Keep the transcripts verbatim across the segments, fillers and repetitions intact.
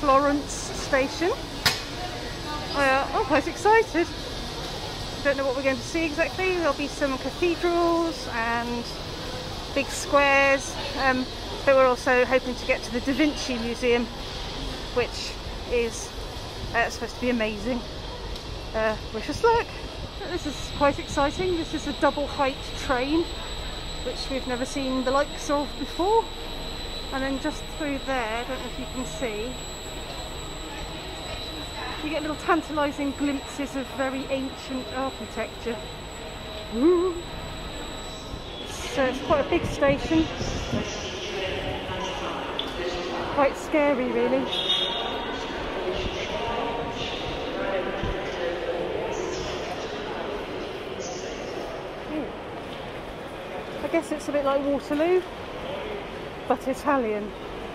Florence station. Uh, I'm quite excited. Don't know what we're going to see exactly. There'll be some cathedrals and big squares, um, but we're also hoping to get to the Da Vinci Museum, which is uh, supposed to be amazing. Uh, wish us luck. This is quite exciting. This is a double height train, which we've never seen the likes of before. And then just through there, I don't know if you can see, you get little tantalising glimpses of very ancient architecture. Woo. So it's quite a big station. Quite scary, really. Ooh. I guess it's a bit like Waterloo, but Italian.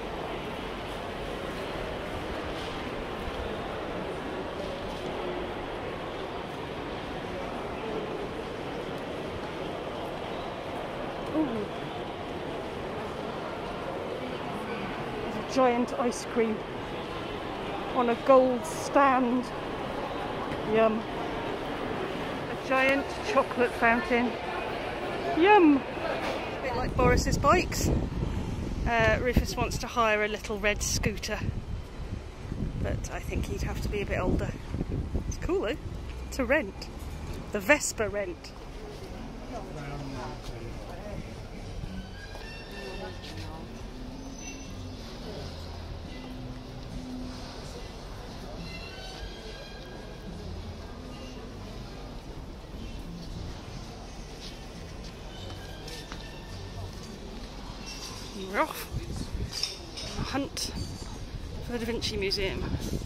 Ooh. There's a giant ice cream on a gold stand. Yum. A giant chocolate fountain. Yum. A bit like Boris's bikes. Uh, Rufus wants to hire a little red scooter, but I think he'd have to be a bit older. It's cool though, to rent. The Vespa rent. We're off. A hunt for the Da Vinci Museum.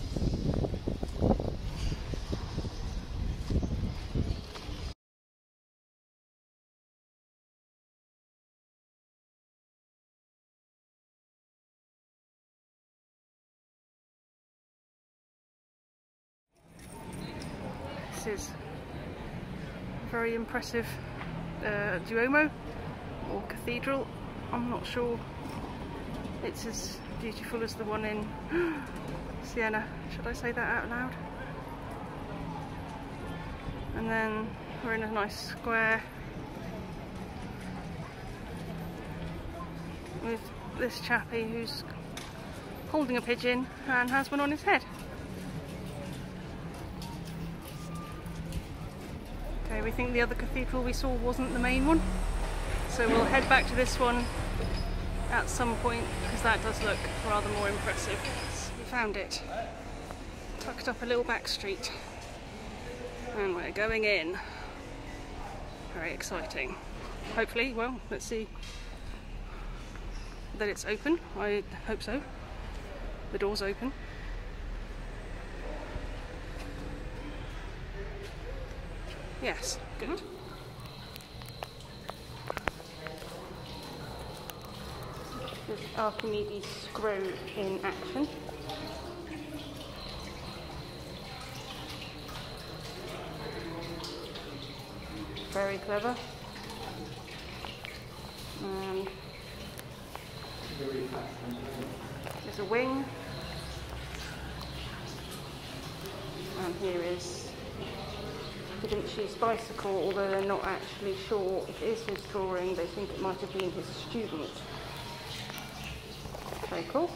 This is a very impressive uh, Duomo or cathedral. I'm not sure it's as beautiful as the one in Siena. Should I say that out loud? And then we're in a nice square with this chappie who's holding a pigeon and has one on his head. Okay, we think the other cathedral we saw wasn't the main one. So we'll head back to this one at some point, because that does look rather more impressive. We found it. Tucked up a little back street. And we're going in. Very exciting. Hopefully, well, let's see that it's open. I hope so. The door's open. Yes, good. This Archimedes screw in action. Very clever. Um, there's a wing. And here is Da Vinci's bicycle, although they're not actually sure if it is his drawing. They think it might have been his student. Very cool.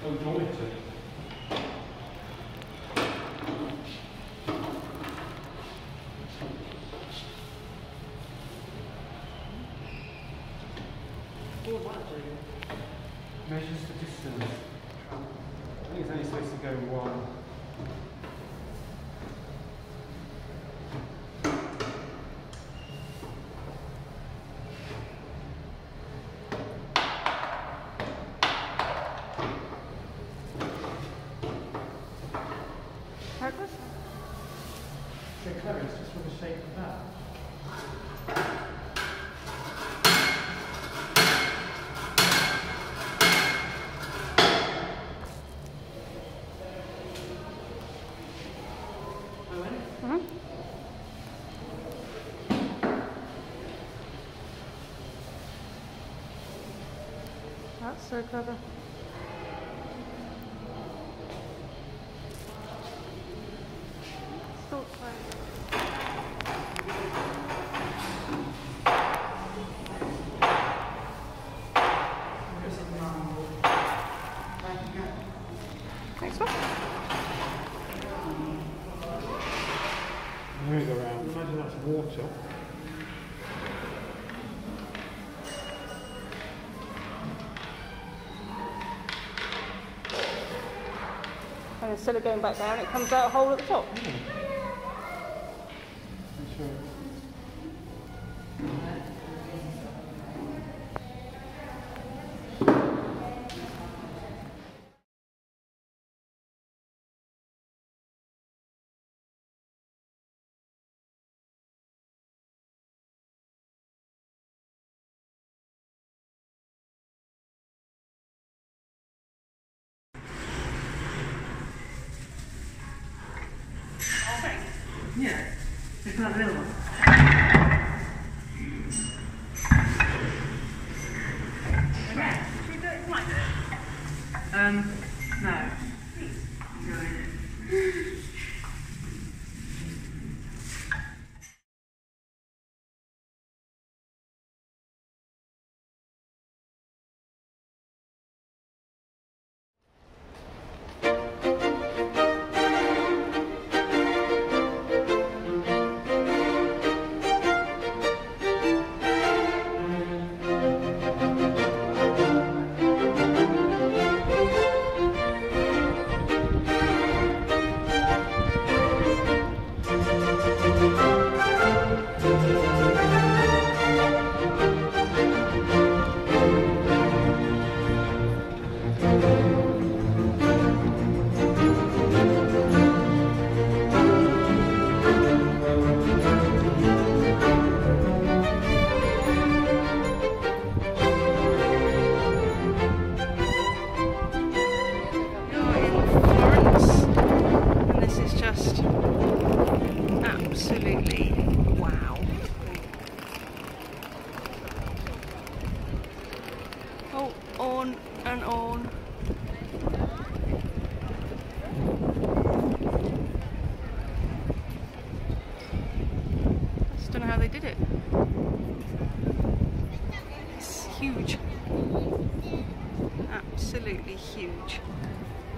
Don't draw it to. Measures the distance. I think it's only supposed to go one. Progress? So clever, it's just for the shape of that. Mm-hmm. That's so clever. Still Next one. Move around. Imagine that's water. And instead of going back down, it comes out a hole at the top. Mm. Sure. Yeah, it's not available. Okay, should we do it? Might do it. Um, no. Absolutely wow. Oh, on and on. I just don't know how they did it. It's huge. Absolutely huge.